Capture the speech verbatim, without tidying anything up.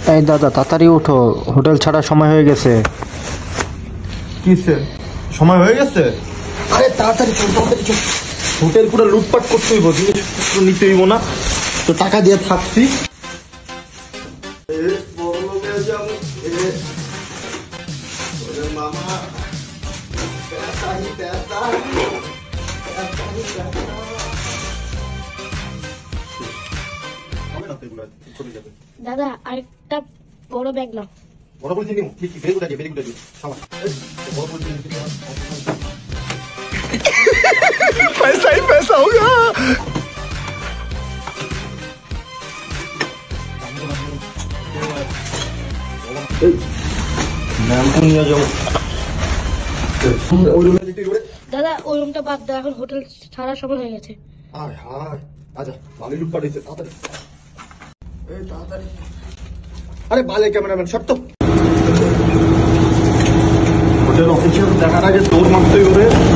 এই দাদা তাড়াতাড়ি উঠো, হোটেল ছাড়ার সময় হয়ে গেছে। কিসে সময় হয়ে গেছে? আরে তাড়াতাড়ি চল, তাড়াতাড়ি চল। হোটেল পুরো লুটপাট করতে হইব, জিনিসপত্র নিতে হইব না তো, টাকা দিয়ে থাকছি। দাদা আরেকটা বড় ব্যাগ নাও। বড় বলছি নিও, ঠিক ঠিক, very good idea, very good idea. সাবাস, বড় বলছি নিও। पैसा ही पैसा होगा। দাদা ওই রুমটা বাদ দাও, এখন হোটেল ছাড়ার সময় হয়ে গেছে। আরে হায়, আচ্ছা বালি লুটপাট হয়েছে, তাড়াতাড়ি এই তাড়াতাড়ি। আরে বালে ক্যামেরাম্যান সব তো হোটেল অফিসিয়াল দেখার আগে দৌড় মারতে হবে।